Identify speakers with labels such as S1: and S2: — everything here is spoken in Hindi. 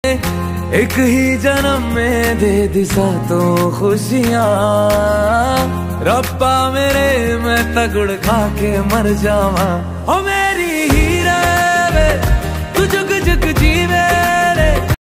S1: एक ही जन्म में दे दिशा तो खुशियाँ, रब्बा मेरे मैं तगड़ खा के मर जावा।